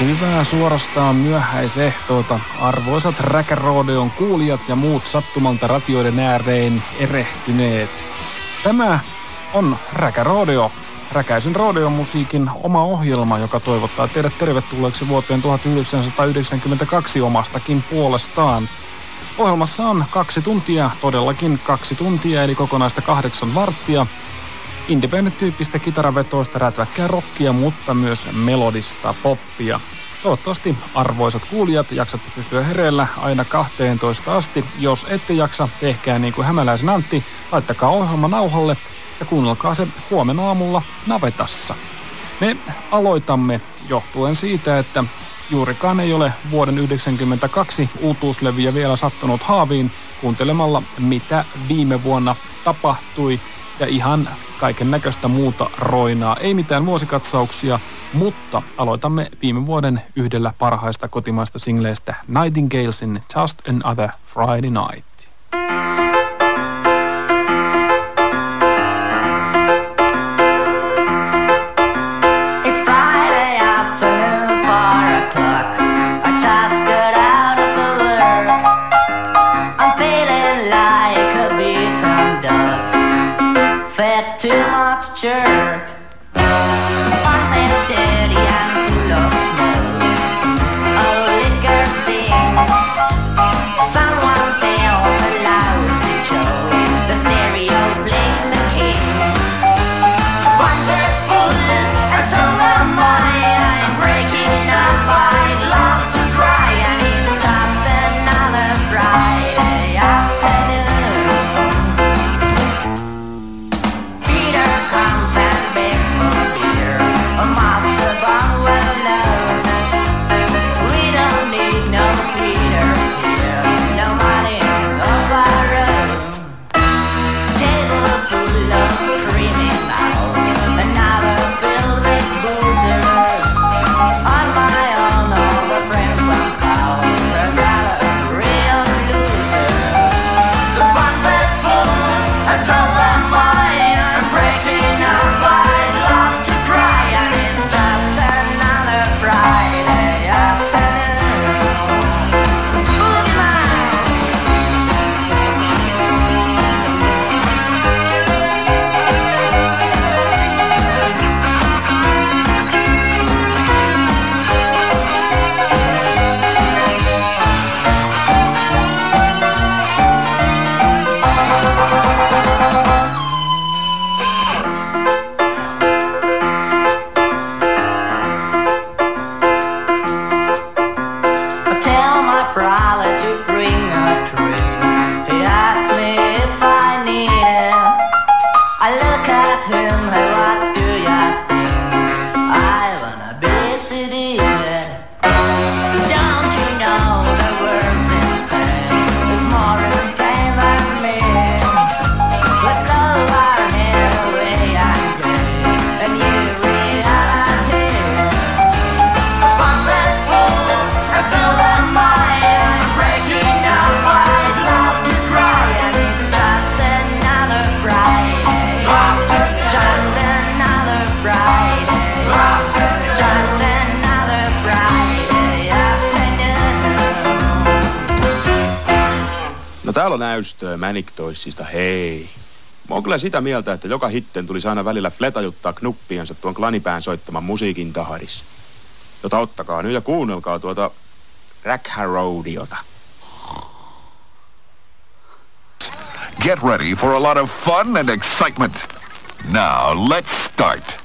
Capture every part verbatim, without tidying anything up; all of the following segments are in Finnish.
Hyvää suorastaan myöhäisehtoota, arvoisat Räkärodeon kuulijat ja muut sattumalta ratioiden ääreen erehtyneet. Tämä on Räkärodeo, Räkäisen rodeomusiikin oma ohjelma, joka toivottaa teidät tervetulleeksi vuoteen tuhatyhdeksänsataayhdeksänkymmentäkaksi omastakin puolestaan. Ohjelmassa on kaksi tuntia, todellakin kaksi tuntia, eli kokonaista kahdeksan varttia. Independent-tyyppistä kitaravetoista rätväkkää rockia, mutta myös melodista poppia. Toivottavasti arvoisat kuulijat jaksatte pysyä hereillä aina kahteentoista asti. Jos ette jaksa, tehkää niin kuin Hämäläisen Antti, laittakaa ohjelma nauhalle ja kuunnelkaa se huomenna aamulla navetassa. Me aloitamme johtuen siitä, että juurikaan ei ole vuoden yhdeksänkymmentäkaksi uutuuslevyjä vielä sattunut haaviin kuuntelemalla, mitä viime vuonna tapahtui ja ihan kaiken näköistä muuta roinaa. Ei mitään vuosikatsauksia, mutta aloitamme viime vuoden yhdellä parhaista kotimaista singleistä Nightingalesin Just Another Friday Night. Too much jerk. One man's dirty and full of smoke. Oh, liquor things. Someone tells a lousy joke. The stereo plays the king. One man's full and so am I. I'm breaking up. I'd love to cry, and it's just another Friday afternoon. A master band well known. We don't need no Peters here, no money of our own. Table full of creaming mouths, another filled with boozers. On my own, all the friends I'm found, I've got a real loser. The fun's at full, and so am I. I'm breaking up, I'd love to cry. Friday afternoon. Boogie man. Täällä on näystöä Manic Toysista, hei. Mä oon kyllä sitä mieltä, että joka hitten tulisi aina välillä fletajuttaa knuppiansa tuon klanipään soittaman musiikin tahdis. Jota ottakaa nyt ja kuunnelkaa tuota Räkärodeota. Get ready for a lot of fun and excitement. Now let's start.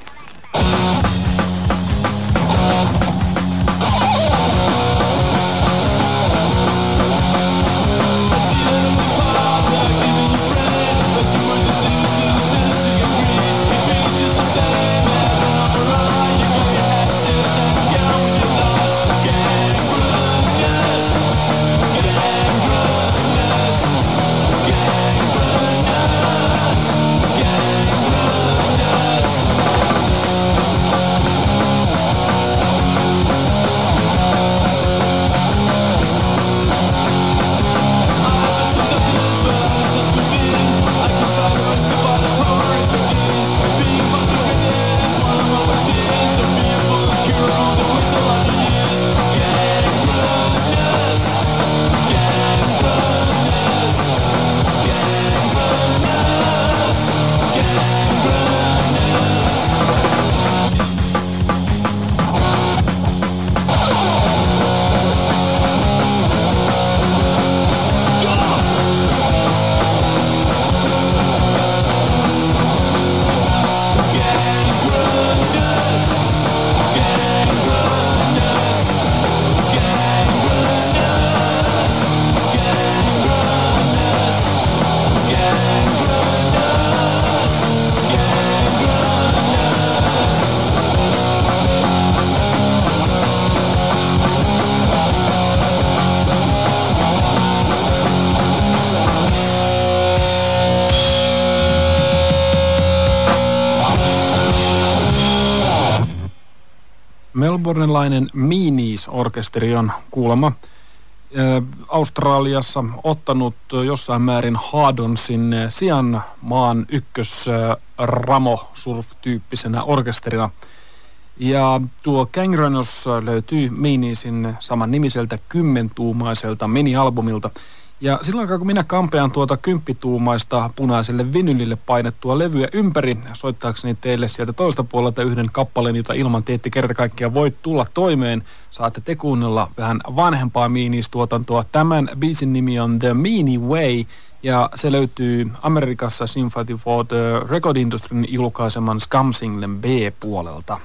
Melbournelainen Meanies-orkesteri on kuulemma Australiassa ottanut jossain määrin Hardonsin sijan maan ykkös Ramo Surf-tyyppisenä orkesterina. Ja tuo Gangrenous löytyy Meaniesin saman nimiseltä kymmentuumaiselta mini-albumilta. Ja silloin kun minä kampean tuota kymppituumaista punaiselle vinylille painettua levyä ympäri, soittaakseni teille sieltä toista puolelta yhden kappaleen, jota ilman te ette kerta kaikkiaan voi tulla toimeen, saatte te kuunnella vähän vanhempaa Meanies-tuotantoa. Tämän biisin nimi on The Meanie Way, ja se löytyy Amerikassa Sympathy for the Record Industryn julkaiseman Scum-singlen B-puolelta.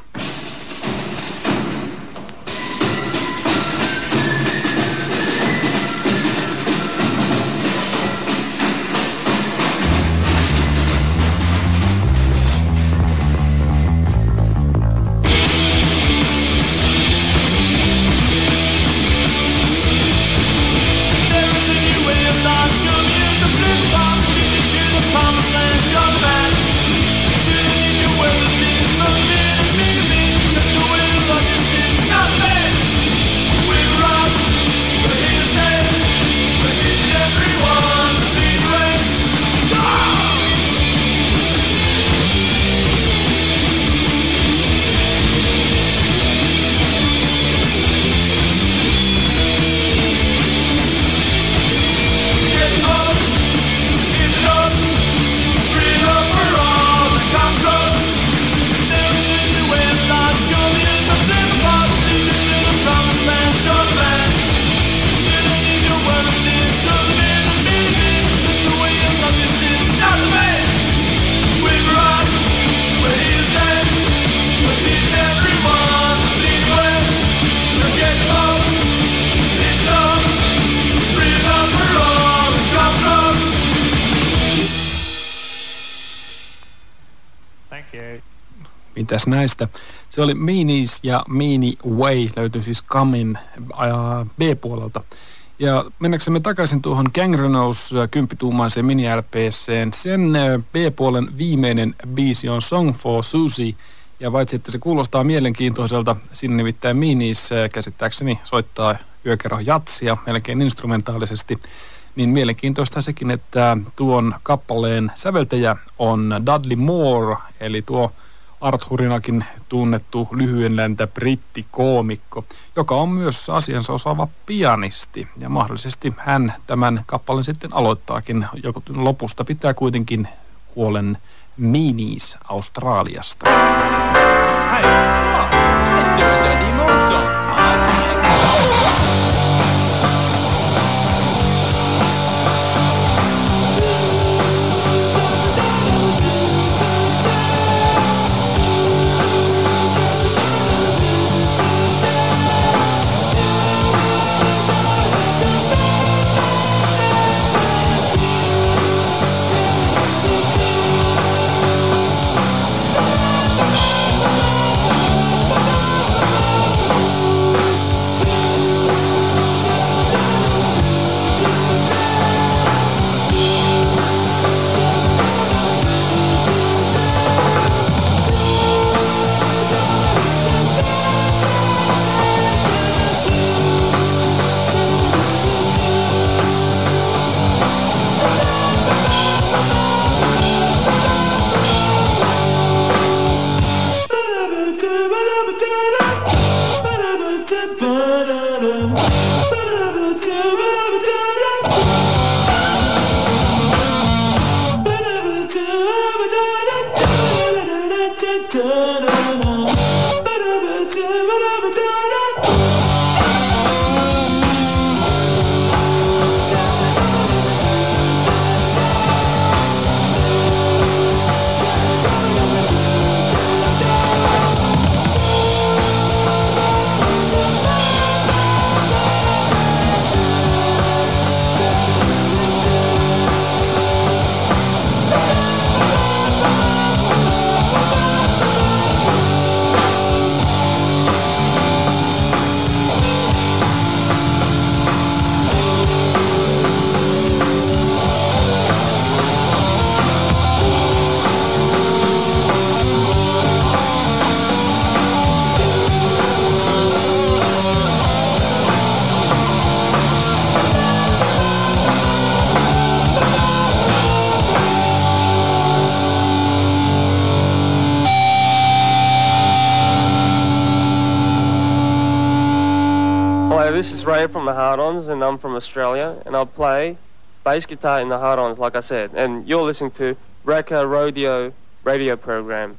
Mitäs näistä? Se oli Meanies ja Meanie Way, löytyi siis Kamin äh, B-puolelta. Ja mennäksemme takaisin tuohon Gangrenous kymppituumaiseen mini-L P:seen, sen äh, B-puolen viimeinen biisi on Song for Susie. Ja paitsi, että se kuulostaa mielenkiintoiselta, sinne nimittäin Meanies äh, käsittääkseni soittaa yökerho jatsia melkein instrumentaalisesti. Niin mielenkiintoista sekin, että tuon kappaleen säveltäjä on Dudley Moore, eli tuo Arthurinakin tunnettu lyhyen läntä brittikoomikko, joka on myös asiansa osaava pianisti. Ja mahdollisesti hän tämän kappaleen sitten aloittaakin. Joko lopusta pitää kuitenkin huolen Meanies Australiasta. Hey, look, let's do a Dudley Moore song. Oh, this is Ray from the Hard-Ons, and I'm from Australia, and I'll play bass guitar in the Hard-Ons, like I said. And you're listening to Raka Rodeo radio program.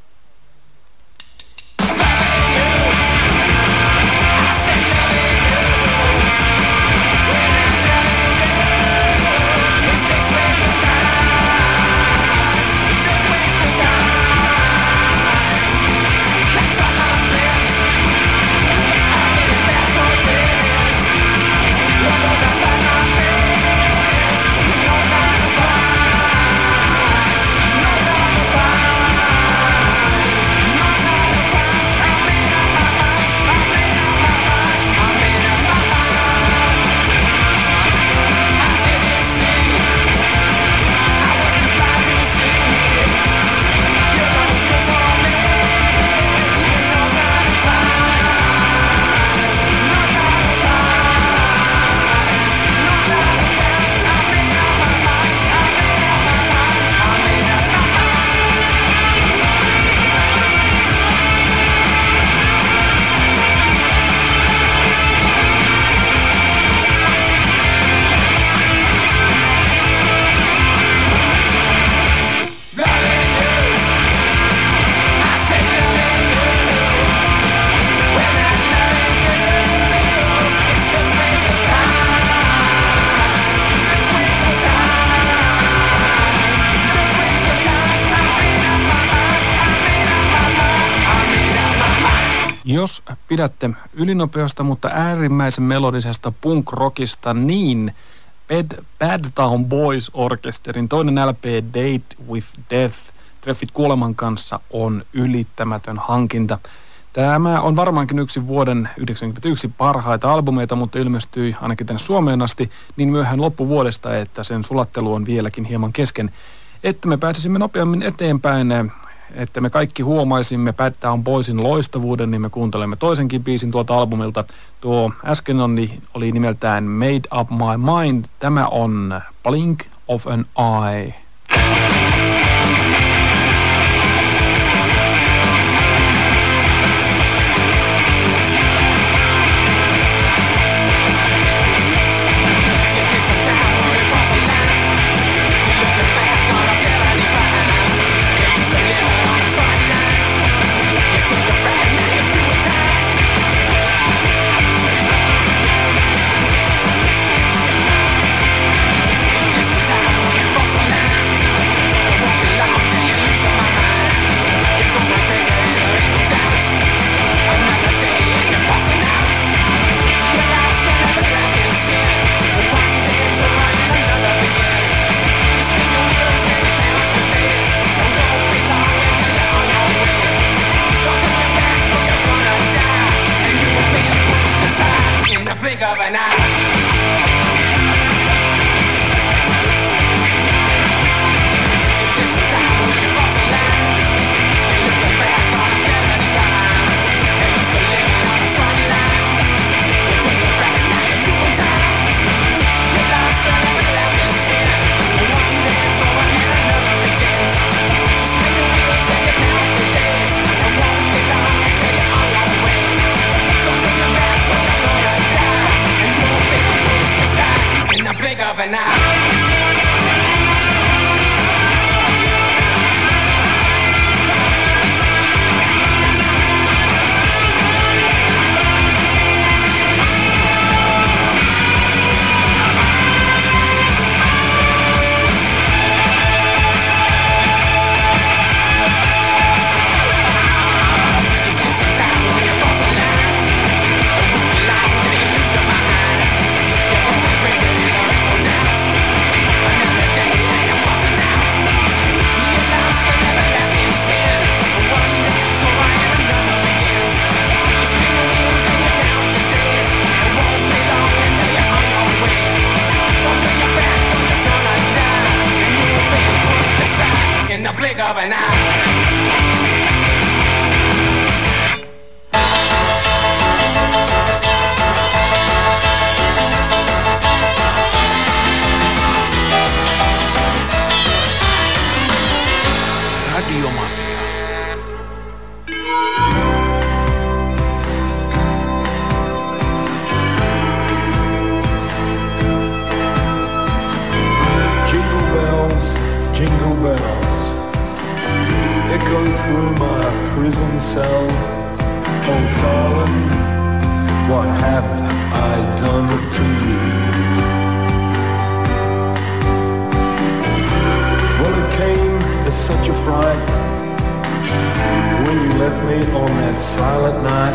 Jos pidätte ylinopeasta, mutta äärimmäisen melodisesta punk-rockista, niin Bad, Bad Town Boys Orkesterin toinen L P Date with Death, treffit kuoleman kanssa, on ylittämätön hankinta. Tämä on varmaankin yksi vuoden yhdeksänkymmentäyksi parhaita albumeita, mutta ilmestyi ainakin tänne Suomeen asti niin myöhään loppuvuodesta, että sen sulattelu on vieläkin hieman kesken. Että me pääsisimme nopeammin eteenpäin, että me kaikki huomaisimme Bad Town Boysin loistavuuden, niin me kuuntelemme toisenkin biisin tuolta albumilta. Tuo äsken on, oli nimeltään Made Up My Mind. Tämä on Blink of an Eye. through my prison cell. Oh darling, what have I done to you? Well, it came as such a fright when you left me on that silent night.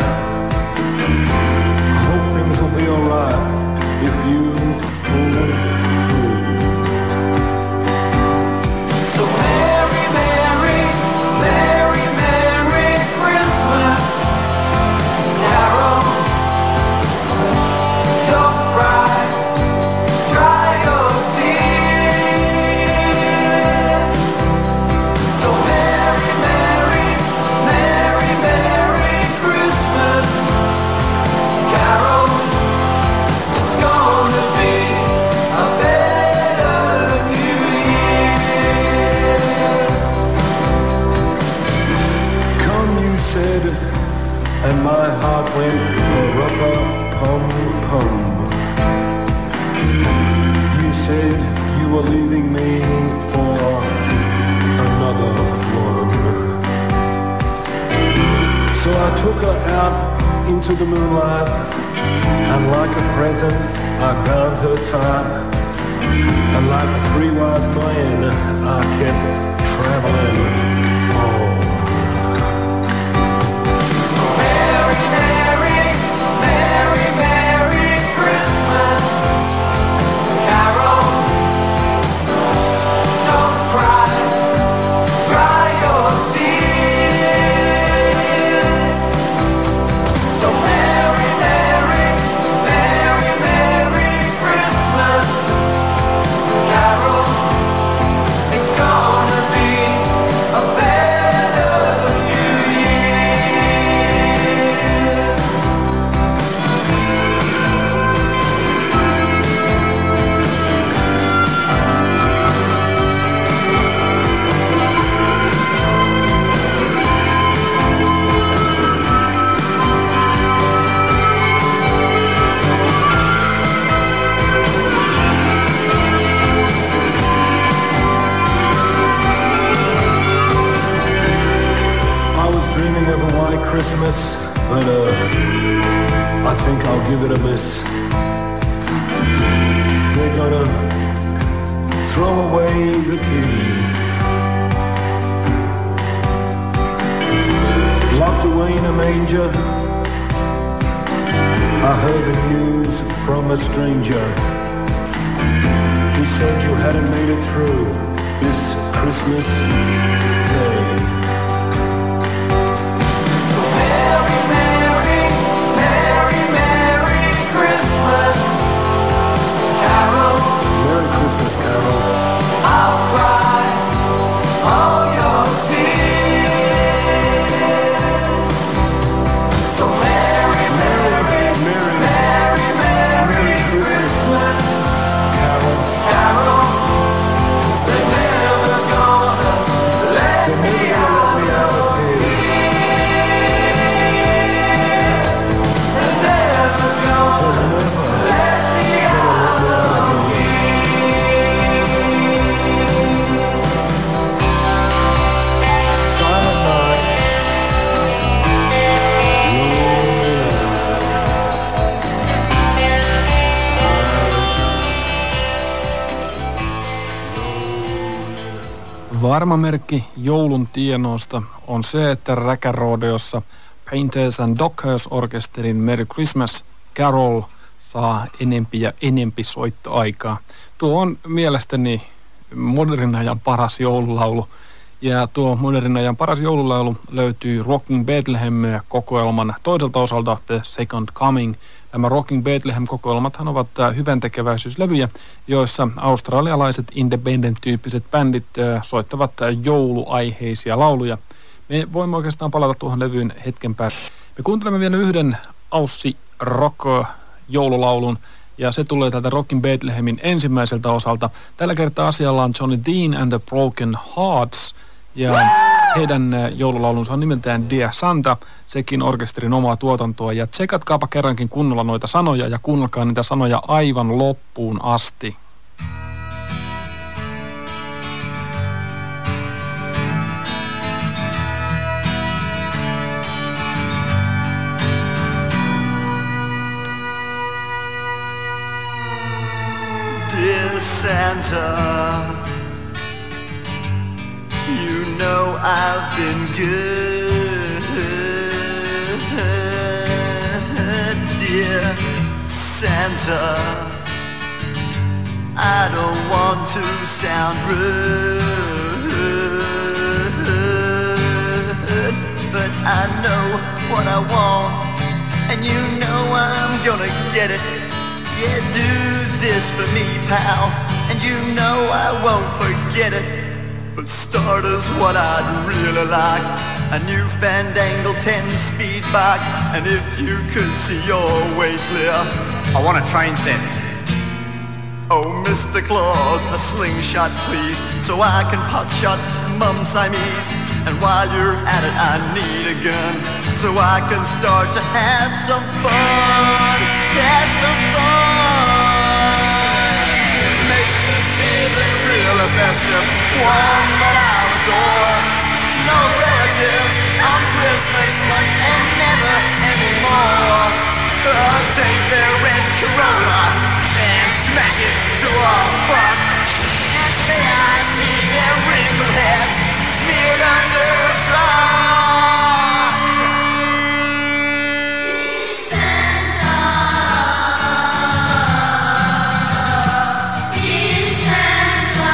I hope things will be alright if you pull through. So Merry, Merry, Merry, Merry Christmas, Carol. Don't cry, dry your tears. So Merry, Merry, Merry, Merry Christmas, Carol. It's gonna be a better New Year. Come, you said, and my heart went pa-ra-pa-pum-pum. You said you were leaving me for another one. So I took her out into the moonlight, and like a present I bound her tight, and like a three wise man I kept traveling on. So Merry, Merry, Merry, Merry Christmas, Carol. Don't cry, dry your tears. So Merry, Merry, Merry, Merry Christmas, Carol. It's gonna be a better New Year. I was dreaming of a white Christmas, but uh, I think I'll give it a miss. They're gonna throw away the key, locked away in a manger. I heard the news from a stranger. He said you hadn't made it through this Christmas day. So Merry, Merry, Merry, Merry Christmas, Carol. Merry Christmas, Carol. I'll cry all your tears. So Merry, Merry, Merry, Merry, Merry Christmas, Carol. Carol. They're never gonna let me out of here. They're never gonna let me out of here. Silent night, Varma merkki joulun tienoista on se, että Räkärodeossa Painters and Dockers orkesterin Merry Christmas Carol saa enempi ja enempi soittoaikaa. Tuo on mielestäni modernin ajan paras joululaulu. Ja tuo modernin ajan paras joululaulu löytyy Rocking Bethlehem-kokoelman toiselta osalta The Second Coming. Nämä Rocking Bethlehem-kokoelmathan ovat hyväntekeväisyyslevyjä, joissa australialaiset independent-tyyppiset bändit soittavat jouluaiheisia lauluja. Me voimme oikeastaan palata tuohon levyyn hetken päästä. Me kuuntelemme vielä yhden Aussi Rock-joululaulun, ja se tulee tältä Rocking Bethlehemin ensimmäiseltä osalta. Tällä kertaa asialla on Johnny Dean and the Broken Hearts, ja heidän joululaulunsa on nimeltään Dear Santa, sekin orkesterin omaa tuotantoa. Ja tsekatkaapa kerrankin kunnolla noita sanoja ja kuunnelkaa niitä sanoja aivan loppuun asti. Santa, you know I've been good, dear Santa. I don't want to sound rude, but I know what I want, and you know I'm gonna get it. Yeah, do this for me, pal, and you know I won't forget it. But starters, what I'd really like, a new Fandangle ten-speed bike, and if you could see your way clear, I want a train set. Oh, Mister Claus, a slingshot, please, so I can pot shot Mum Siamese. And while you're at it, I need a gun, so I can start to have some fun, have some fun. Make this season really festive, one that I adore. No relatives on Christmas lunch, and never anymore. I'll take their red Corolla and smash it to a front, and may I see their wrinkled heads smeared under a truck. Santa, dear Santa,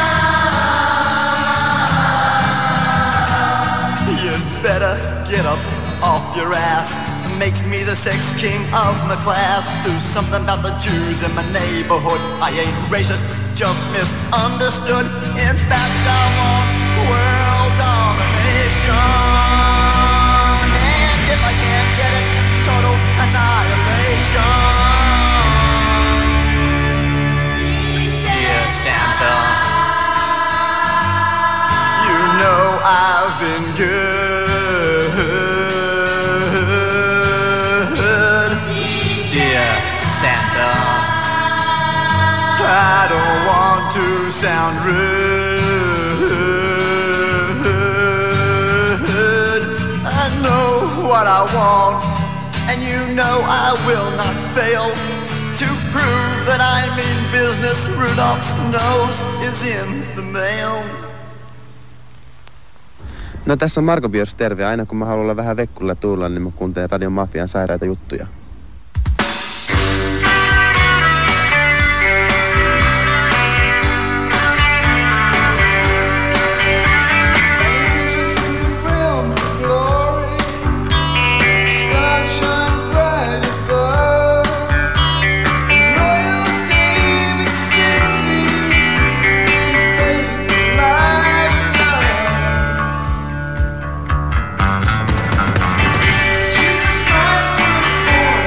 you'd better get up off your ass, make me the sex king of my class. Do something about the Jews in my neighborhood. I ain't racist, just misunderstood. In fact, I want world domination, and if I can't get it, total annihilation. Dear Santa, You know I've been good, dear Santa, I don't want to sound rude. I know what I want, and you know I will not fail to prove that I mean business. Rudolph's nose is in the mail. No tässä on Marko Björs, terve. Aina kun mä haluan olla vähän vekkulla tuulla, niin mä kuuntelen Radion Mafian sairaita juttuja. Jesus Christ was born.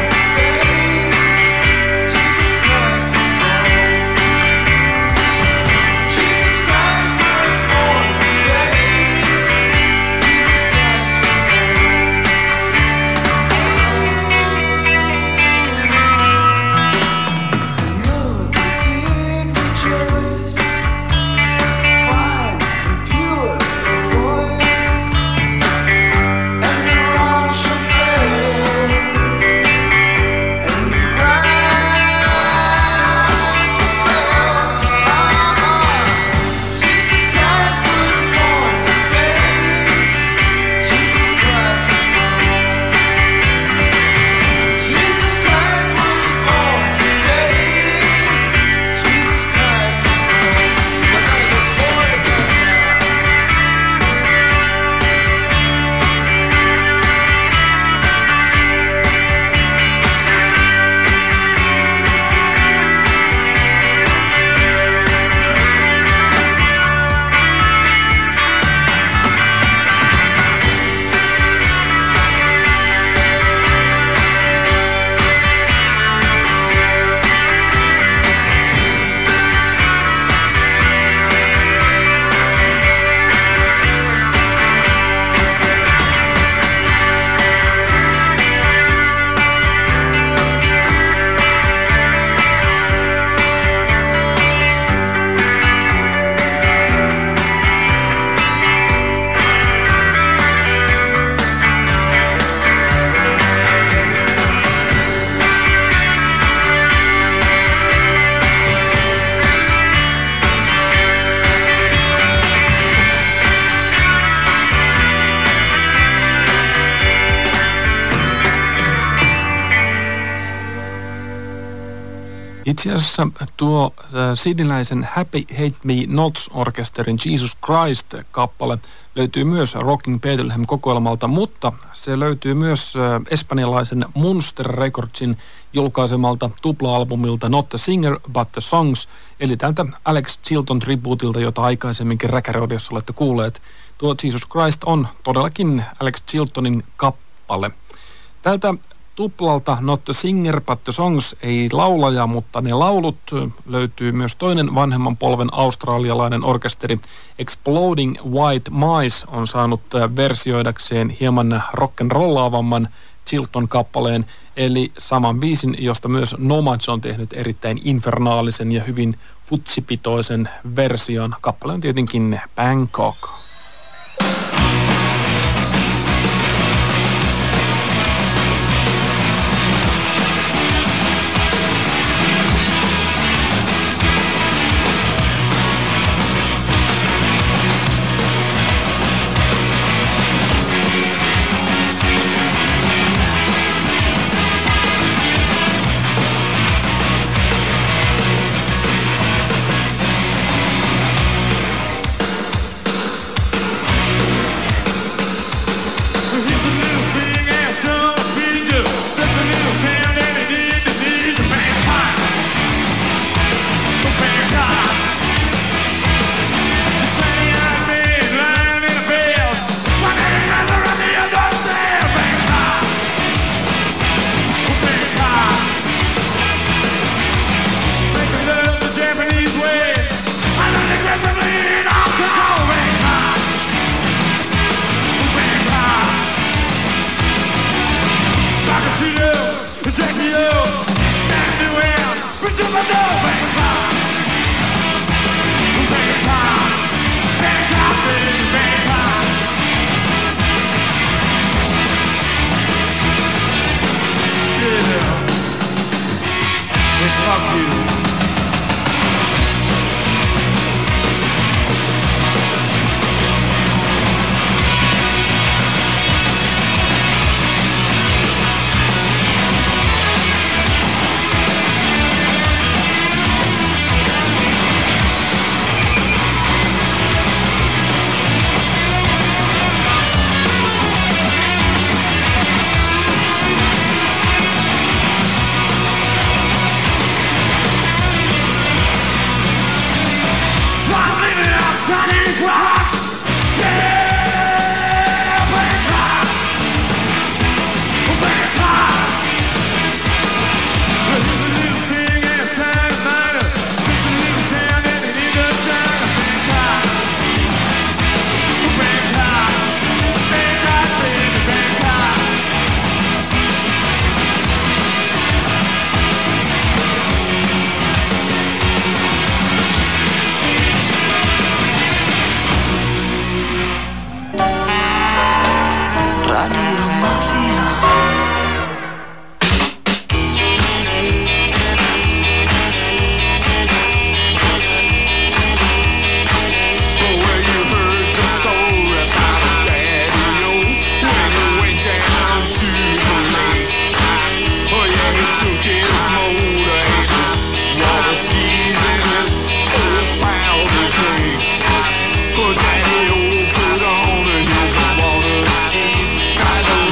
Itse asiassa tuo äh, sidniläisen Happy Hate Me Nots-orkesterin Jesus Christ-kappale löytyy myös Rocking Bethlehem-kokoelmalta, mutta se löytyy myös äh, espanjalaisen Munster Recordsin julkaisemalta tupla-albumilta Not the Singer But the Songs, eli tältä Alex Chilton tribuutilta, jota aikaisemminkin Räkäradiossa olette kuulleet. Tuo Jesus Christ on todellakin Alex Chiltonin kappale. Tältä tuplalta Not the Singer But the Songs ei laulaja, mutta ne laulut löytyy myös toinen vanhemman polven australialainen orkesteri Exploding White Mice on saanut versioidakseen hieman rock'n'rollaavamman Chilton-kappaleen, eli saman biisin, josta myös Nomads on tehnyt erittäin infernaalisen ja hyvin futsipitoisen version. Kappale on tietenkin Bangkok. Put that old put on and here's a water skis. Got a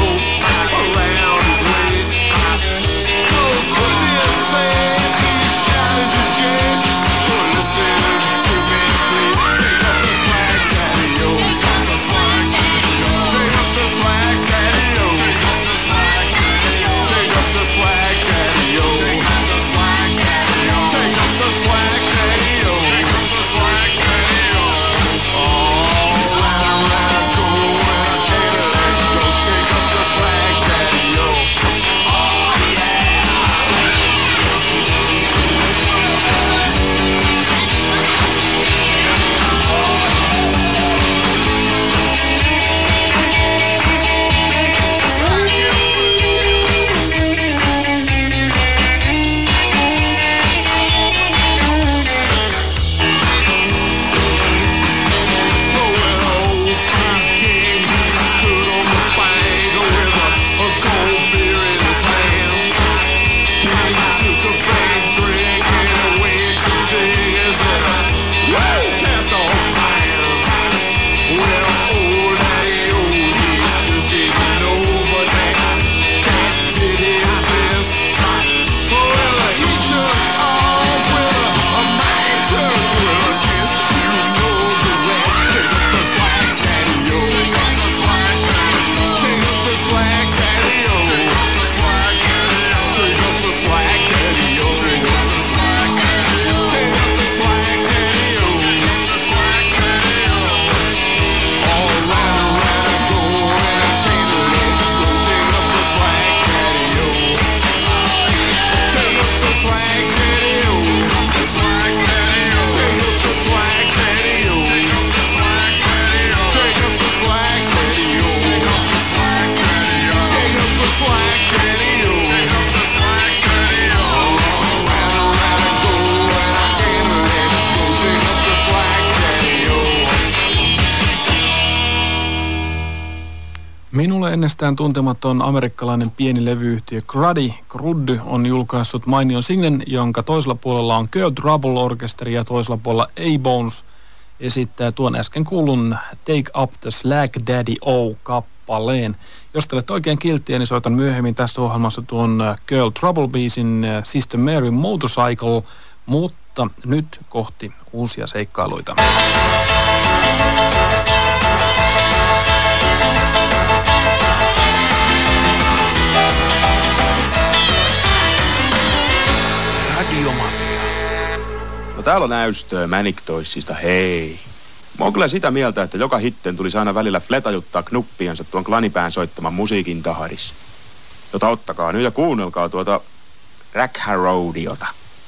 Minulle ennestään tuntematon amerikkalainen pieni levyyhtiö Cruddy Crud on julkaissut mainion singlen, jonka toisella puolella on Girl Trouble-orkesteri ja toisella puolella A-Bones esittää tuon äsken kuulun Take Up the Slack Daddy O-kappaleen. Jos te olette oikein kilttiä, niin soitan myöhemmin tässä ohjelmassa tuon Girl Trouble-biisin Sister Mary Motorcycle, mutta nyt kohti uusia seikkailuita. No täällä on näystöä Manic Toysista, hei. Mä oon kyllä sitä mieltä, että joka hitten tulisi aina välillä fletajuttaa knuppiansa tuon klanipään soittaman musiikin taharis. Jota ottakaa nyt ja kuunnelkaa tuota Rack-Harodiota.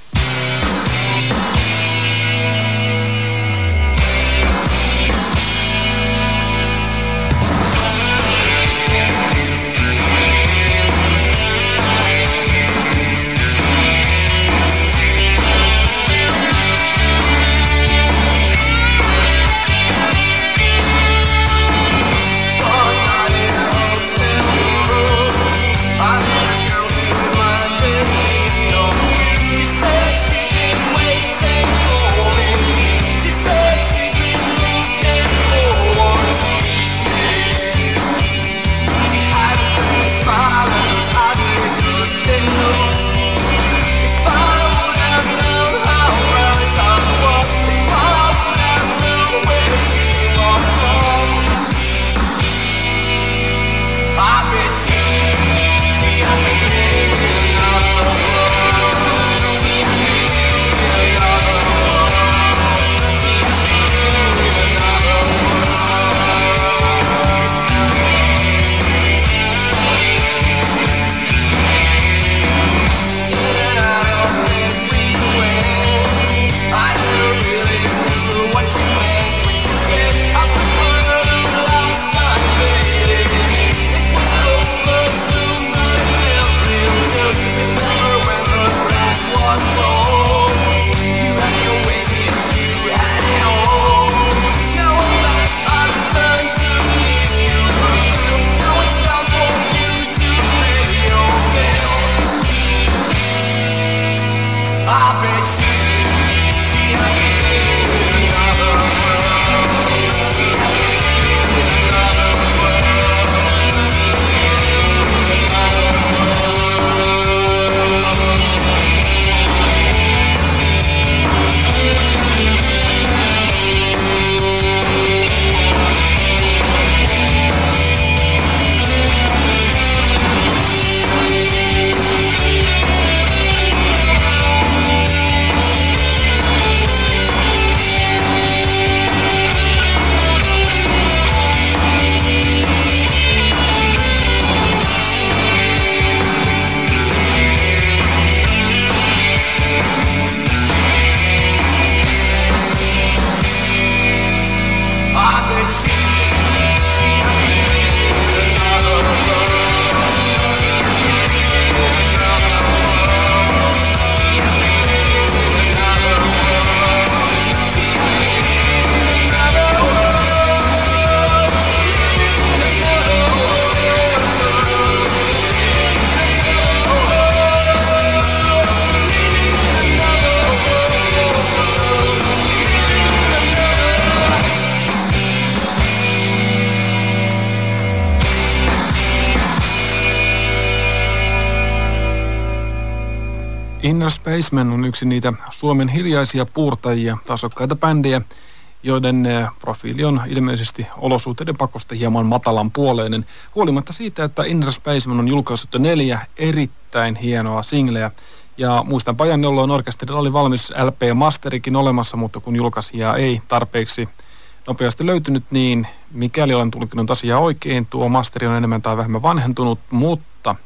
Inner Spaceman on yksi niitä Suomen hiljaisia puurtajia, tasokkaita bändejä, joiden profiili on ilmeisesti olosuhteiden pakosta hieman matalan puoleinen. Huolimatta siitä, että Inner Spaceman on julkaissut neljä erittäin hienoa singleä. Ja muistan pajan, jolloin orkesterilla oli valmis L P-masterikin olemassa, mutta kun julkaisijaa ei tarpeeksi nopeasti löytynyt, niin mikäli olen tulkinut asiaa oikein, tuo masteri on enemmän tai vähemmän vanhentunut, mutta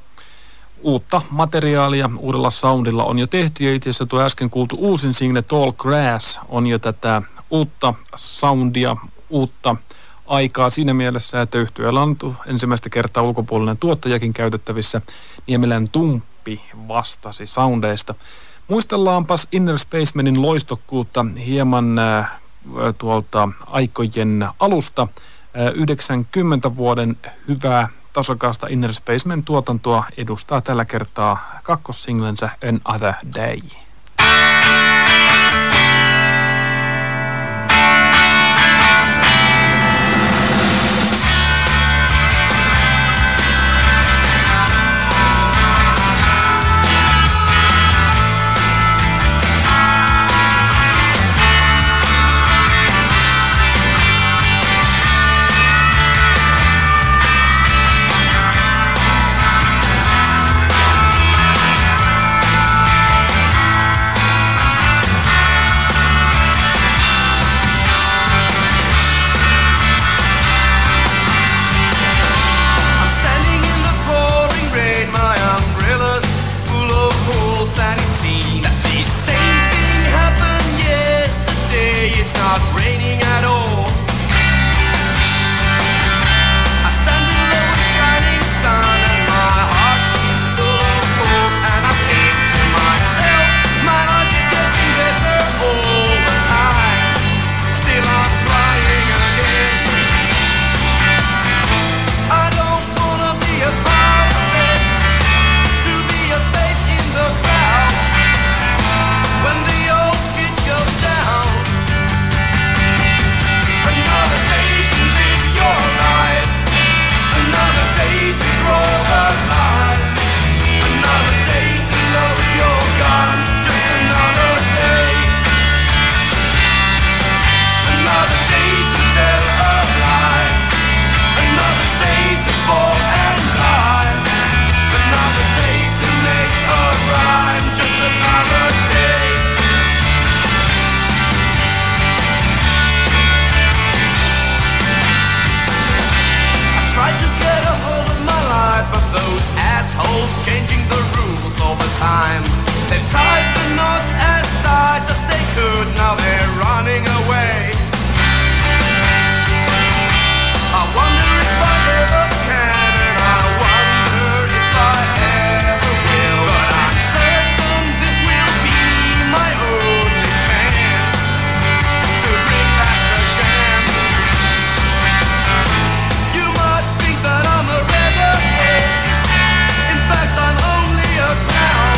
uutta materiaalia uudella soundilla on jo tehty, ja itse asiassa tuo äsken kuultu uusin single Tall Grass on jo tätä uutta soundia, uutta aikaa siinä mielessä, että yhtyeellä on ensimmäistä kertaa ulkopuolinen tuottajakin käytettävissä. Niemelän Tumppi vastasi soundeista. Muistellaanpas Inner Spacemanin loistokkuutta hieman äh, tuolta aikojen alusta. yhdeksänkymmentä vuoden hyvää tasokasta Inner Spacemen tuotantoa edustaa tällä kertaa kakkossinglensä Another Day.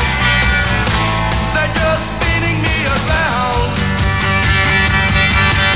Just spinning me around.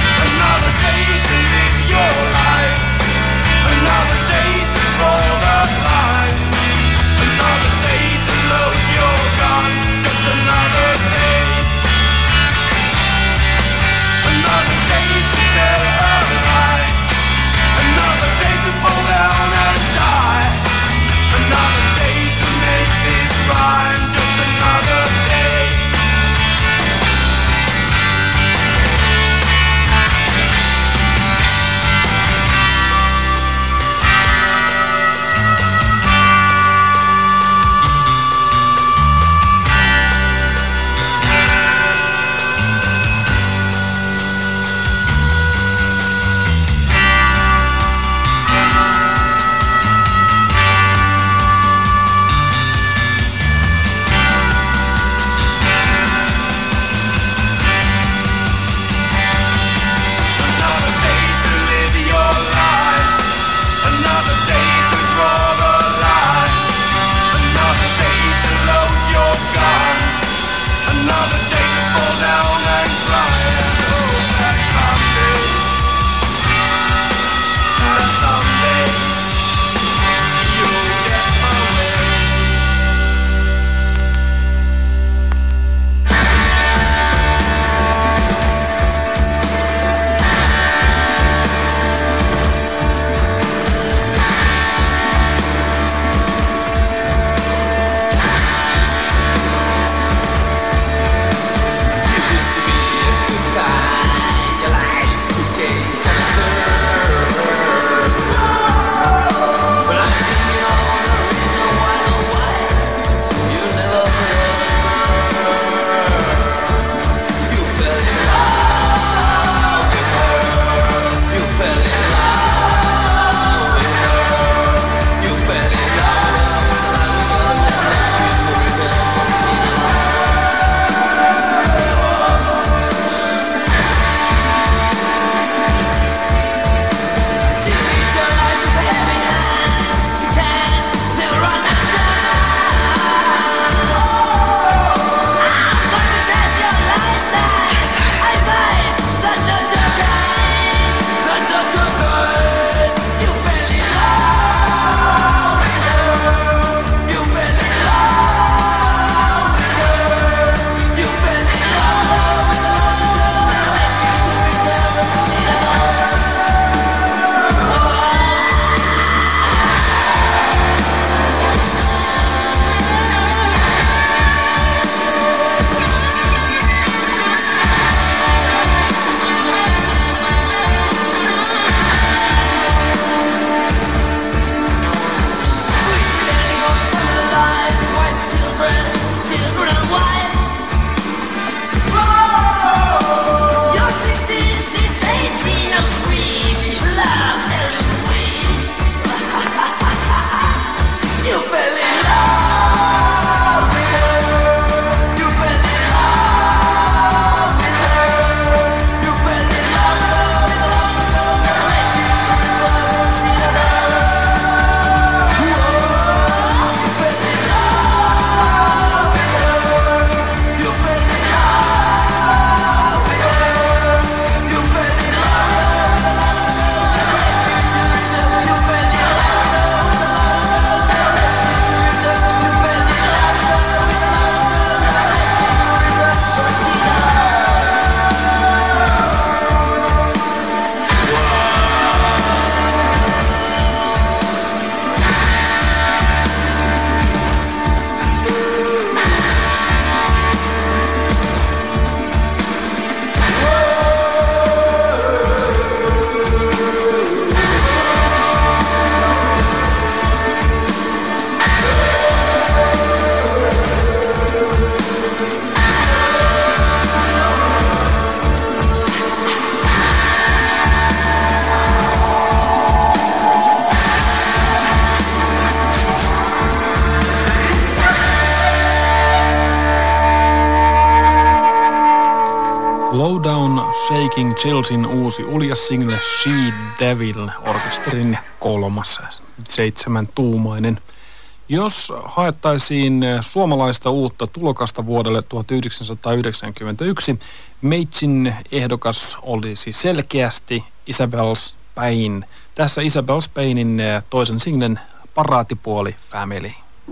Down Shaking Chillsin uusi uljas single She Devil, orkesterin kolmas seitsemän tuumainen. Jos haettaisiin suomalaista uutta tulokasta vuodelle tuhatyhdeksänsataayhdeksänkymmentäyksi, Meitsin ehdokas olisi selkeästi Isabel Spain. Tässä Isabel Spainin toisen singlen Paraatipuoli Family.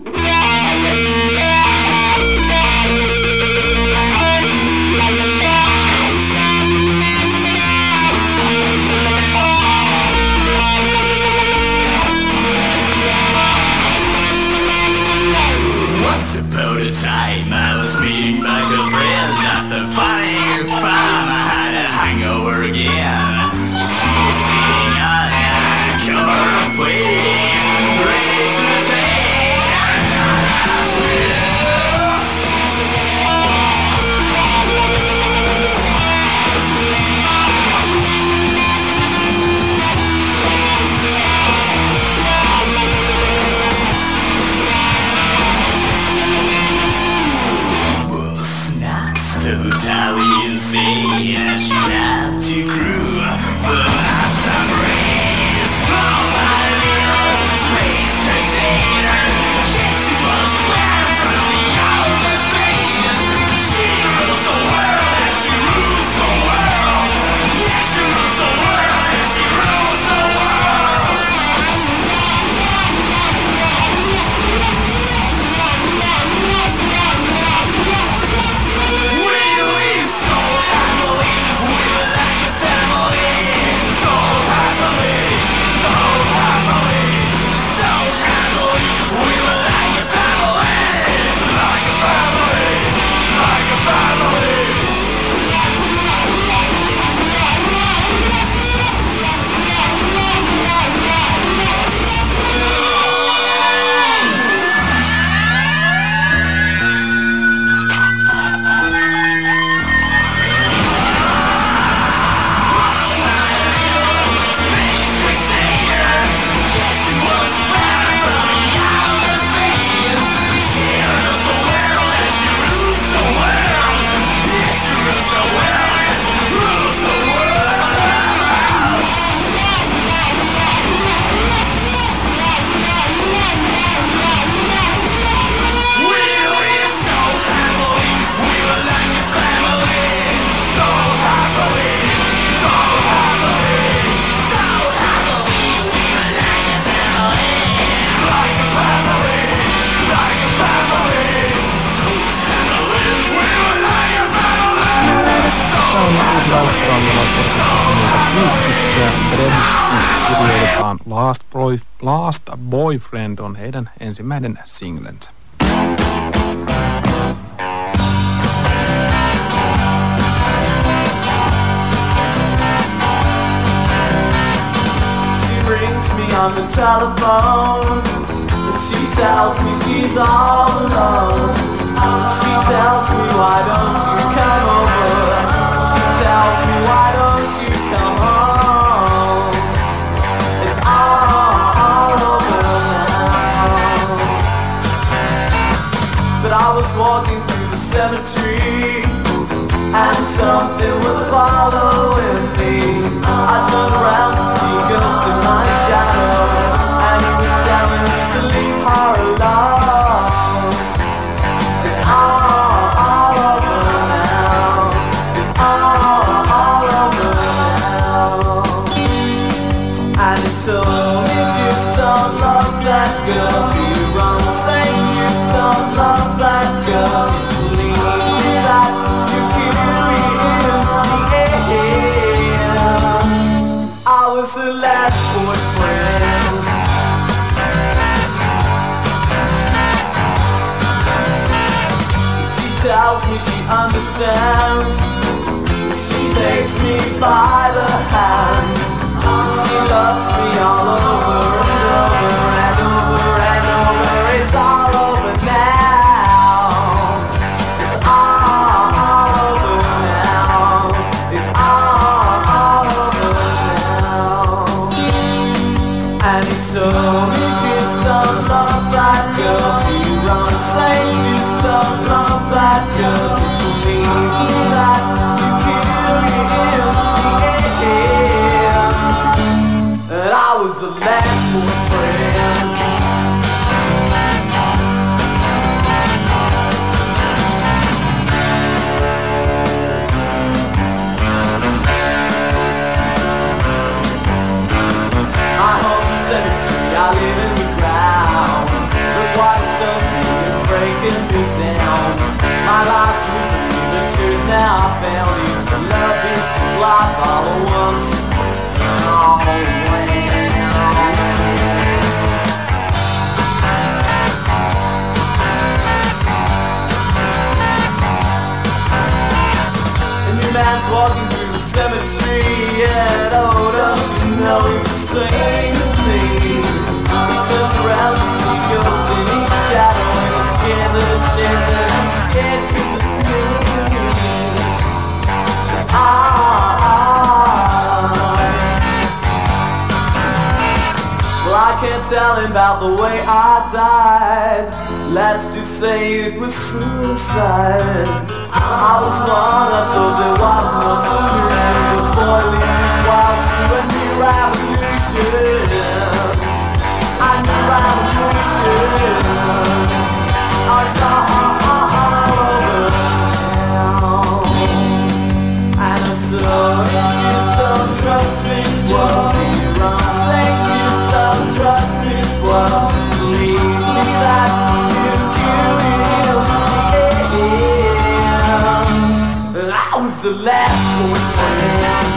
Time I was meeting my girlfriend at the funny farm. I had a hangover again. She was sitting on a corner of waiting, ready to take another pill. Italian thing, and she laughed to crew, but after I'm raised, oh my little crazy crusader, she was where from the outer space. She rules the world and she rules the world. Yeah, she rules the world and she rules the world. Kirjoitetaan Last, Boy, Last Boyfriend on heidän ensimmäinen singlensä. She rings me on the telephone and she tells me she's all alone. She tells me why don't you come over. She tells me why don't you come home. It's all, all over now. But I was walking through the cemetery and something was following me. I turned around to see a ghost in my shadow, and he was telling me to leave her alone. It's all, all over now. It's all, all over now. And it told me just don't love that girl. You run saying you don't love that girl. Believe me that she'll kill me in the air. I was the last boyfriend. She tells me she understands. She takes me by the hand. She loves me all over and over and over and over. It's all over now. It's all, all over now. It's all, all over now. And it's so me just don't love that girl. You run saying just don't love that girl. Believe that you kill telling about the way I died. Let's just say it was suicide. I was one of those there was no solution. The boiling wild to a new revolution. A new revolution. Our time all over town. And so you don't trust this world. Think you don't trust this world. Believe me that you feel it. I was the last one.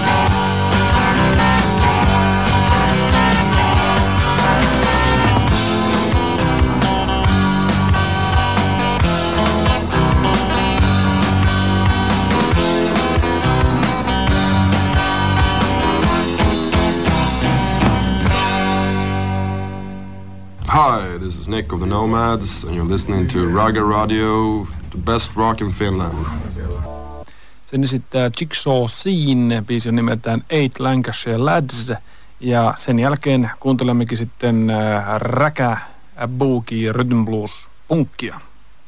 Hi, this is Nick of the Nomads, and you're listening to Raga Radio, the best rock in Finland. Sen esittää Jigsaw Scene, biisi on nimeltään Eight Lancashire Lads, ja sen jälkeen kuuntelemmekin sitten äh, räkä, boogie, rhythm blues, punkkia.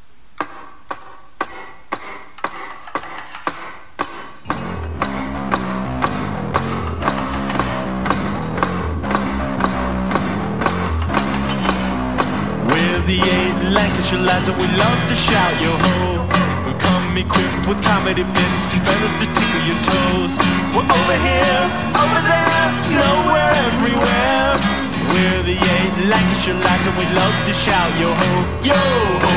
The eight Lancashire lads and we love to shout yo ho. We come equipped with comedy bits and feathers to tickle your toes. We're over here, over there, nowhere, everywhere. We're the eight Lancashire lads and we love to shout yo ho, yo ho.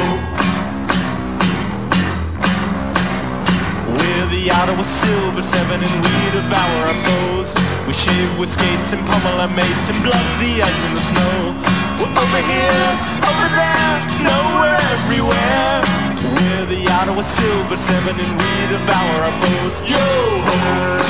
We're the Ottawa Silver Seven and we devour our foes. We shave with skates and pummel our mates and blunt the ice and the snow. We're over here, over there, nowhere, everywhere. We're the Ottawa Silver Seven and we devour our foes. Yo ho!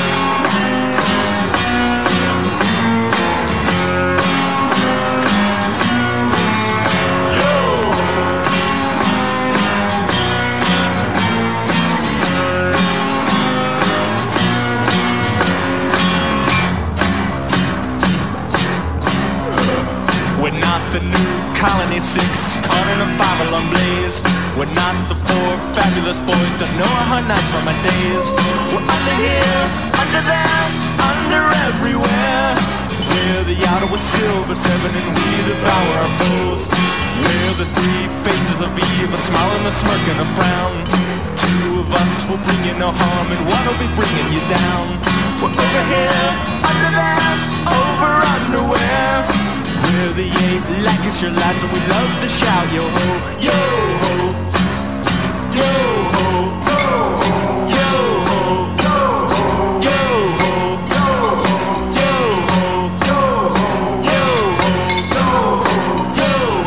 The new Colony Six, caught in a five-alarm blaze. We're not the four fabulous boys, don't know a hard night from our days. We're under here, under there, under everywhere. We're the Ottawa Silver Seven and we devour our foes. We're the three faces of Eve, a smile and a smirk and a frown. Two of us will bring you no harm and one will be bringing you down. We're over here, under there, over underwear. We're the eight Lancashire lads and we love to shout yo ho, yo ho, yo ho, yo ho, yo ho, yo ho, yo ho, yo ho, yo ho, yo ho, yo ho, yo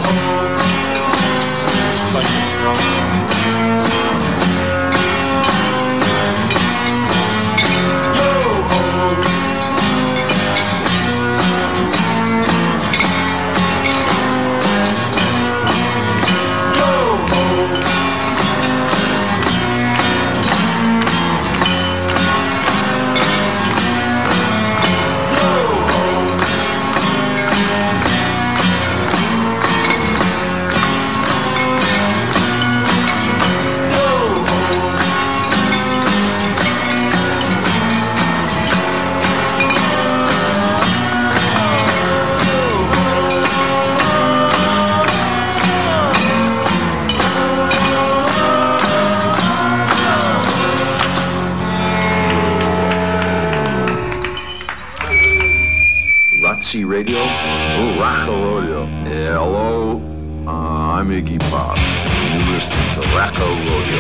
Razzi Radio, Raga Radio. Hello, uh, I'm Iggy Pop. You listen to Raga Radio.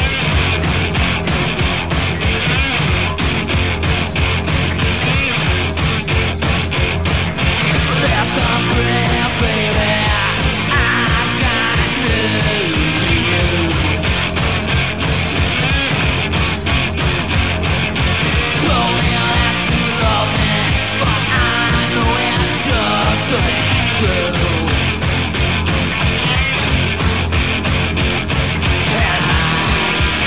True.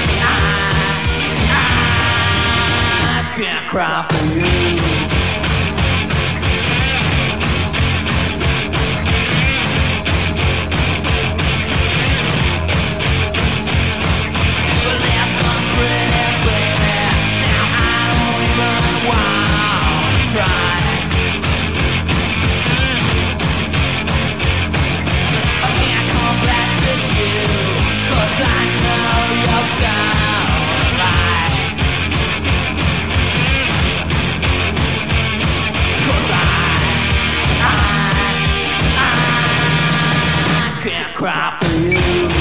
cry for you.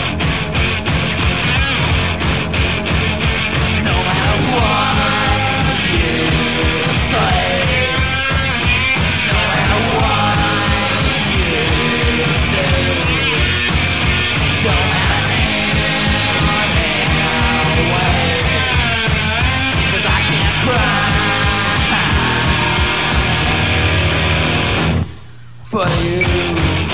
No matter what you say, no matter what you do, don't matter any way, 'cause I can't cry for you.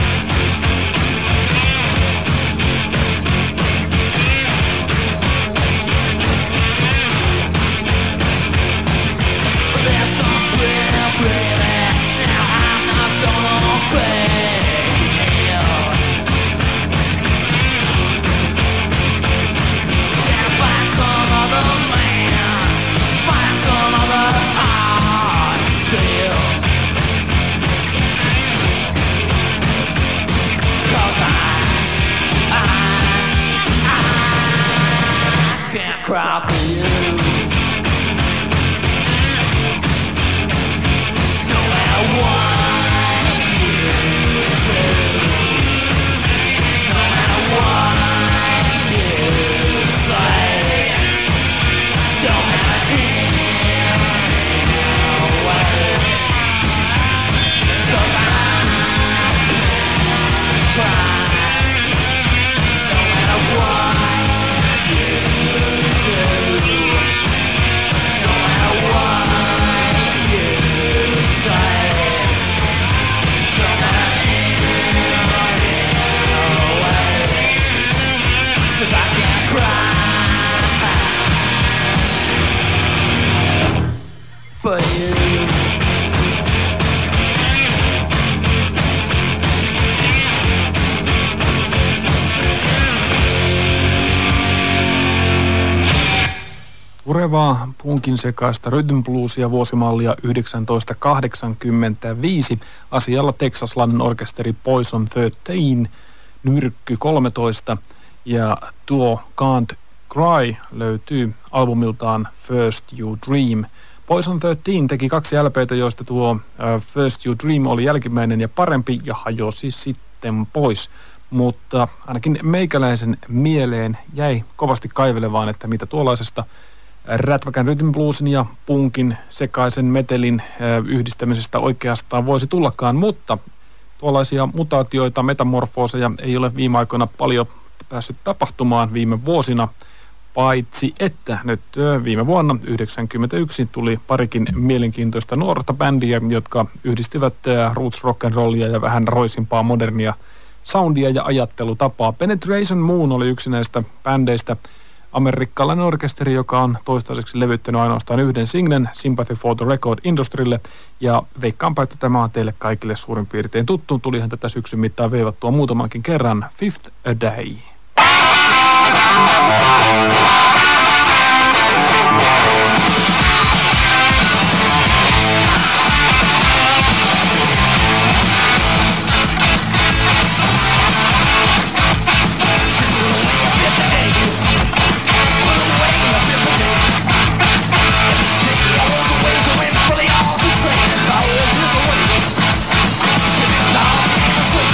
Cry for you. No matter what you do, no matter what you say, don't matter any way, 'cause I cry. No matter what you do, no matter what you say, no matter any way, 'cause I can't cry for you. Purevaa punkin sekaista rhythm bluesia vuosimallia yhdeksäntoistasataakahdeksankymmentäviisi. Asialla teksaslainen orkesteri Poison kolmetoista, Nyrkky kolmetoista ja tuo Can't Cry löytyy albumiltaan First You Dream. Poison kolmetoista teki kaksi L P:tä, joista tuo uh, First You Dream oli jälkimmäinen ja parempi ja hajosi sitten pois. Mutta ainakin meikäläisen mieleen jäi kovasti kaivelevaan, että mitä tuollaisesta rätväkän rhythm bluesin ja punkin sekaisen metelin yhdistämisestä oikeastaan voisi tullakaan, mutta tuollaisia mutaatioita, metamorfooseja ei ole viime aikoina paljon päässyt tapahtumaan viime vuosina, paitsi että nyt viime vuonna yhdeksänkymmentäyksi tuli parikin mielenkiintoista nuorta bändiä, jotka yhdistivät roots rock'n'rollia ja vähän roisimpaa modernia soundia ja ajattelutapaa. Penetration Moon oli yksi näistä bändeistä, amerikkalainen orkesteri, joka on toistaiseksi levyttänyt ainoastaan yhden singlen, Sympathy for the Record Industrylle, ja veikkaanpa, että tämä on teille kaikille suurin piirtein tuttu. Tulihan tätä syksyn mittaan veivattua muutamankin kerran. Fifth a Day.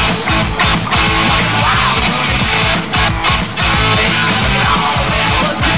Wow.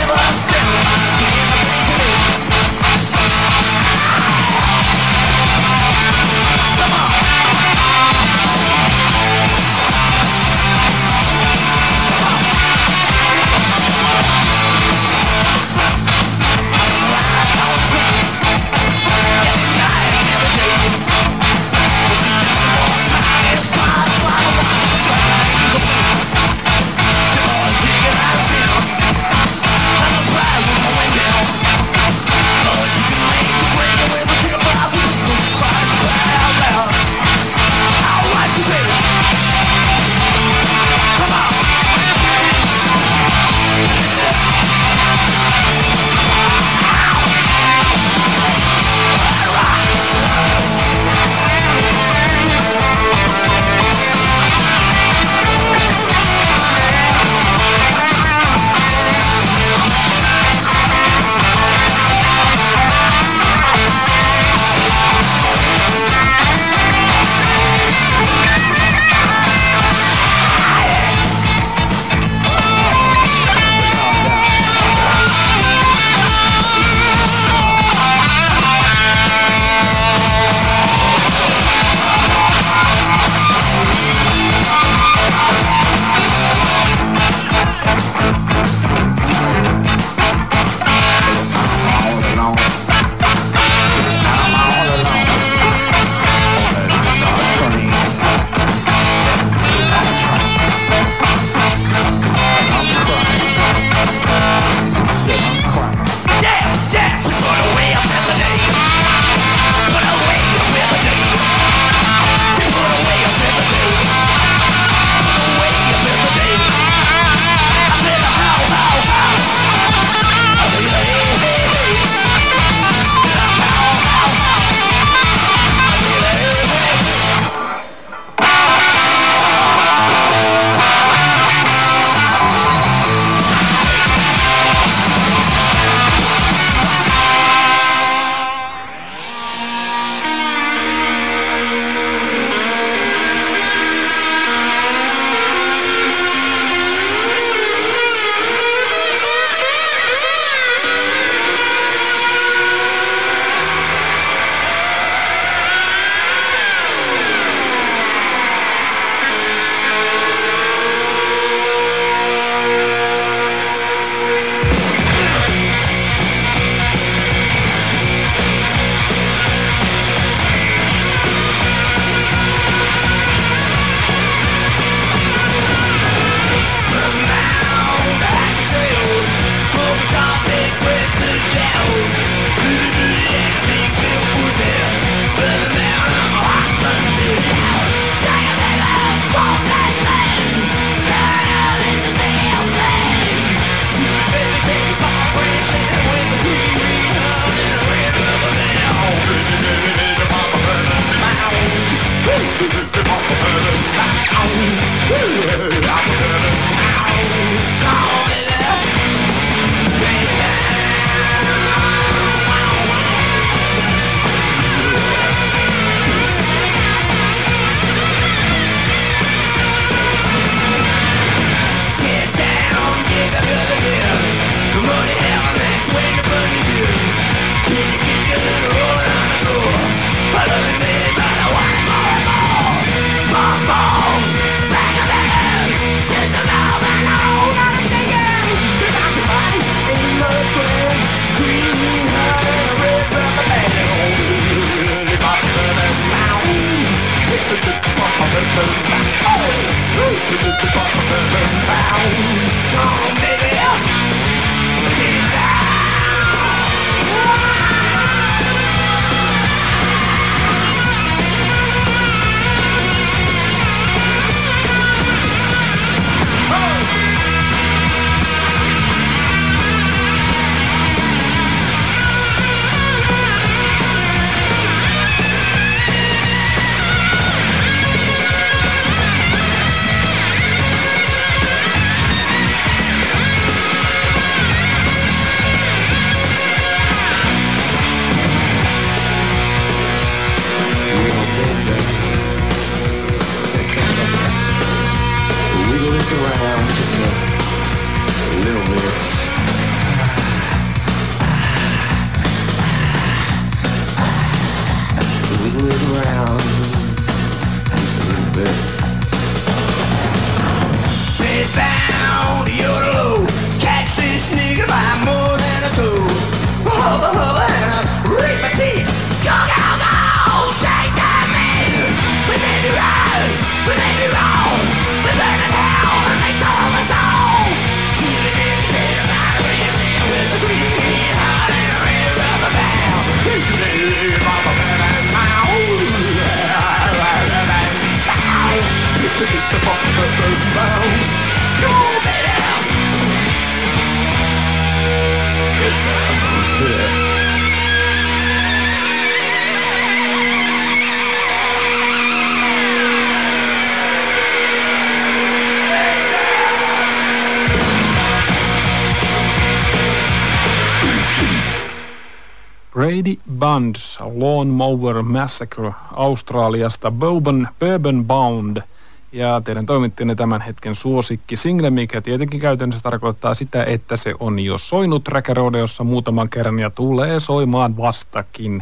Brady Bunch, Lawnmower Massacre Australiasta, Bourbon, Bourbon Bound. Ja teidän toimittajana tämän hetken suosikki single, mikä tietenkin käytännössä tarkoittaa sitä, että se on jo soinut Räkärodeossa muutaman kerran ja tulee soimaan vastakin.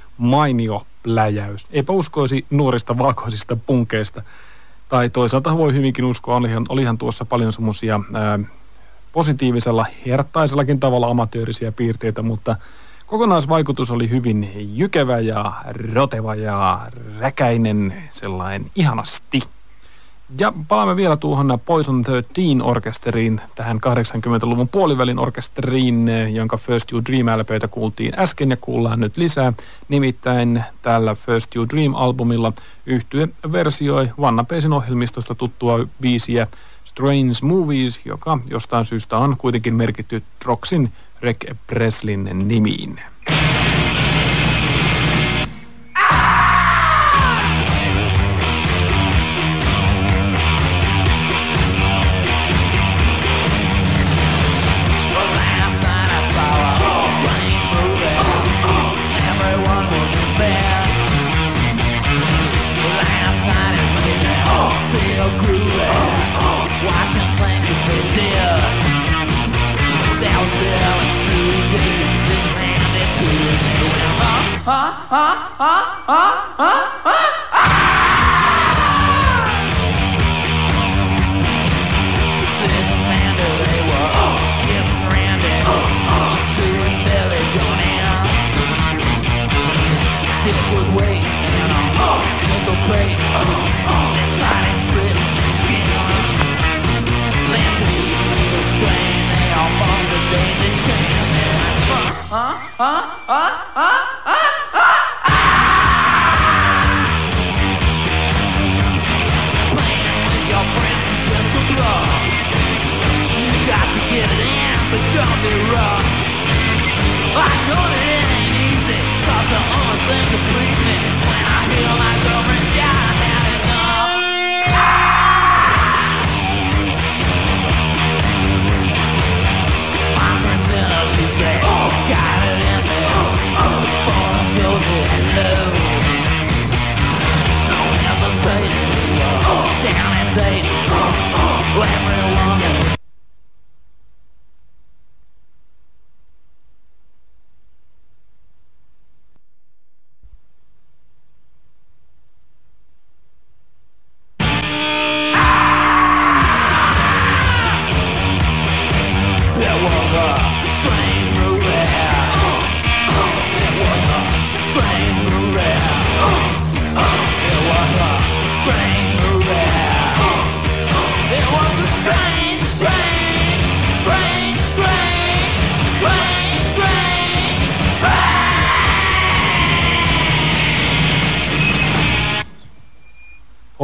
Mainio pläjäys. Eipä uskoisi nuorista valkoisista punkeista. Tai toisaalta voi hyvinkin uskoa, olihan, olihan tuossa paljon semmoisia positiivisella, herttaisellakin tavalla amatöörisiä piirteitä, mutta kokonaisvaikutus oli hyvin jykevä ja roteva ja räkäinen, sellainen ihanasti. Ja palaamme vielä tuohon Poison kolmetoista-orkesteriin, tähän kahdeksankymmentäluvun puolivälin orkesteriin, jonka First You Dream-L P:tä kuultiin äsken ja kuullaan nyt lisää. Nimittäin tällä First You Dream-albumilla yhtye versioi Vanna Peisin ohjelmistosta tuttua biisiä Strange Movies, joka jostain syystä on kuitenkin merkitty Troxin Reg Presleyn nimiin.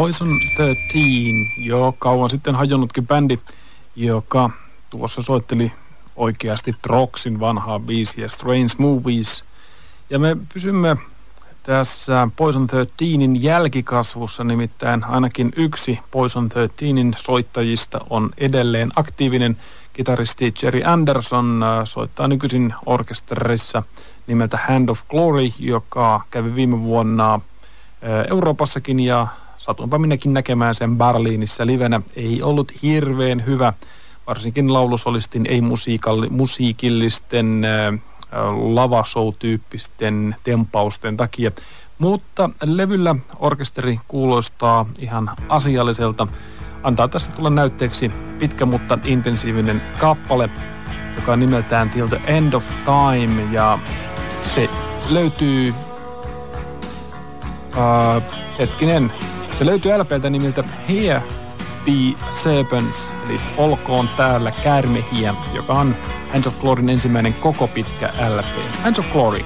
Poison thirteen, jo kauan sitten hajonnutkin bändi, joka tuossa soitteli oikeasti Troxin vanhaa biisiä Strange Movies. Ja me pysymme tässä Poison thirteenin jälkikasvussa, nimittäin ainakin yksi Poison thirteenin soittajista on edelleen aktiivinen. Kitaristi Jerry Anderson soittaa nykyisin orkesterissa nimeltä Hand of Glory, joka kävi viime vuonna Euroopassakin ja satuinpa minäkin näkemään sen Berliinissä livenä. Ei ollut hirveän hyvä, varsinkin laulusolistin ei-musiikillisten lavashow-tyyppisten tempausten takia. Mutta levyllä orkesteri kuulostaa ihan asialliselta. Antaa tässä tulla näytteeksi pitkä, mutta intensiivinen kappale, joka on nimeltään Till the End of Time, ja se löytyy uh, hetkinen, se löytyy L P:ltä nimeltä Here Be Serpents, eli olkoon täällä käärmehiä, joka on Hands of Gloryn ensimmäinen koko pitkä L P. Hands of Glory.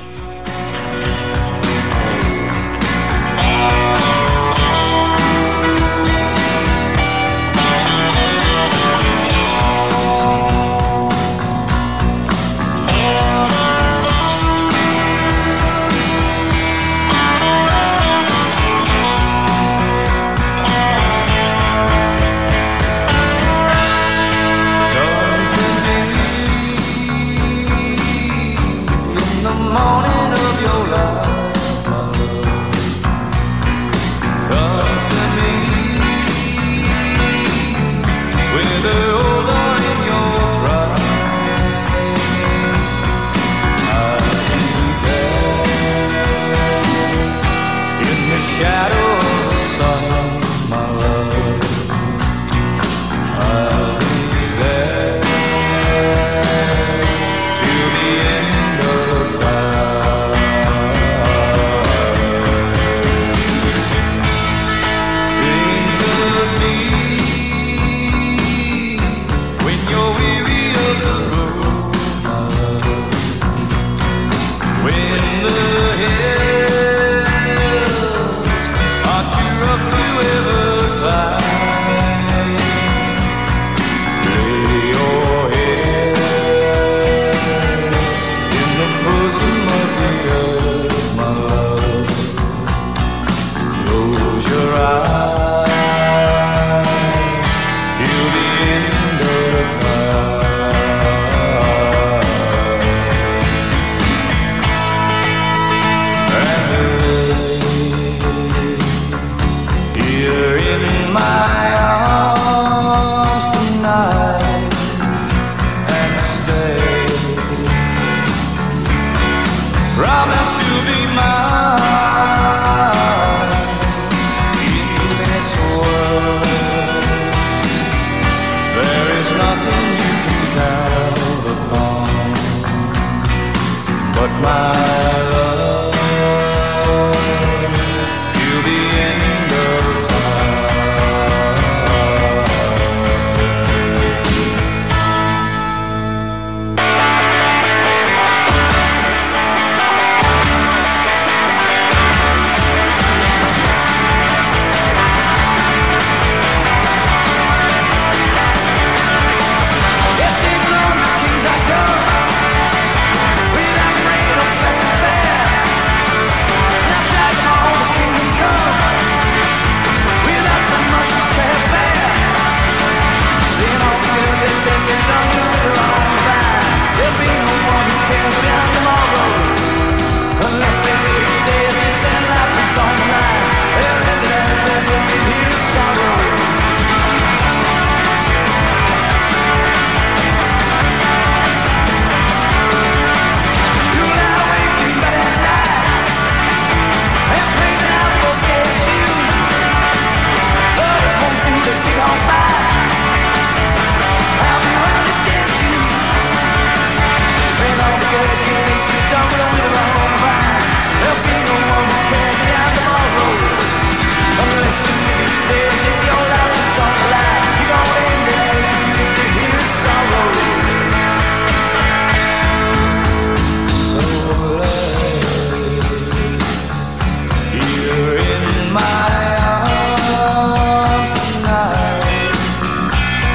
Yes, it's on the kings I come. With that great old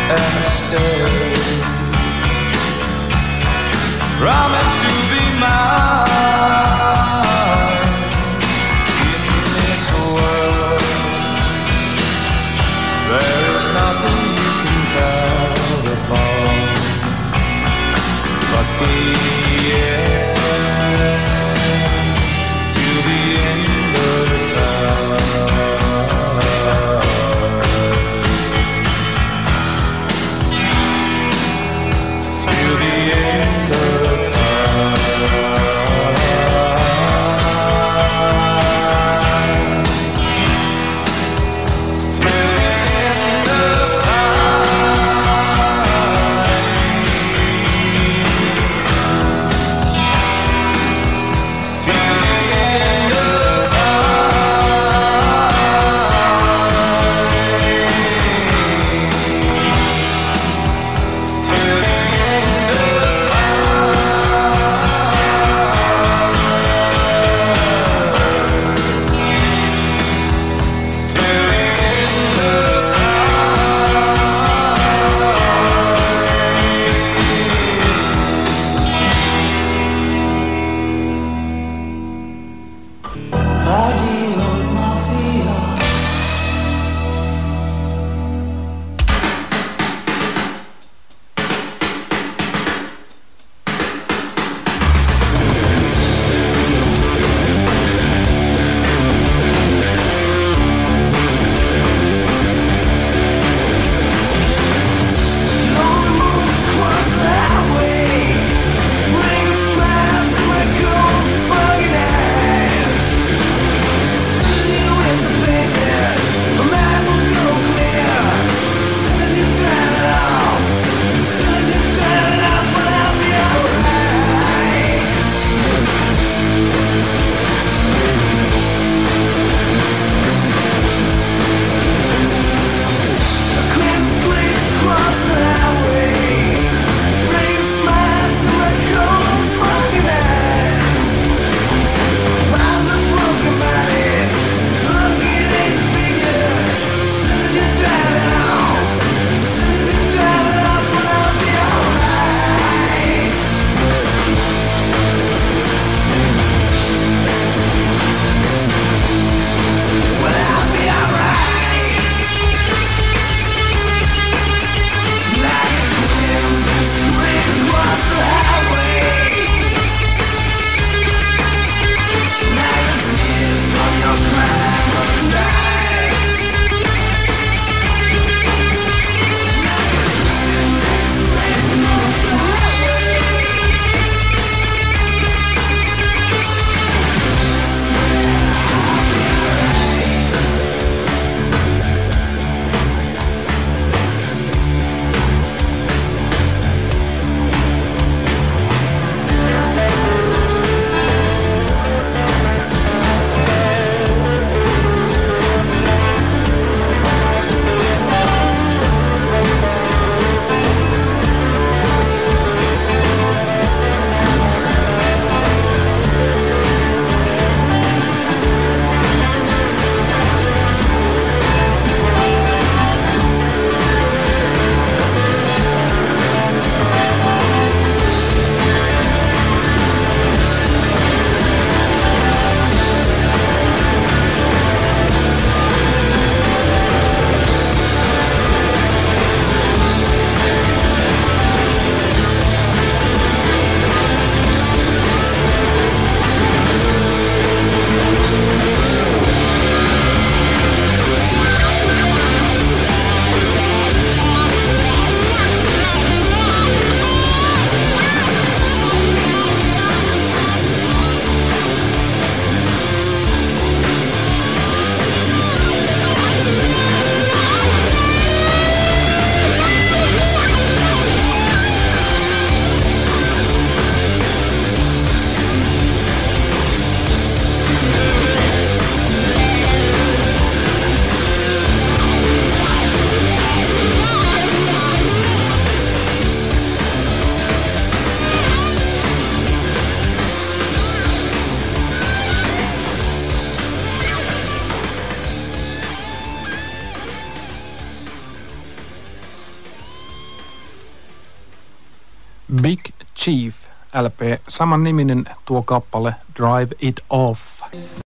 and stay. Promise you'll be mine in this world. There is nothing you can count upon but the end, till the end of time. Till the end of time. Big Chief L P, saman niminen tuo kappale Drive It Off.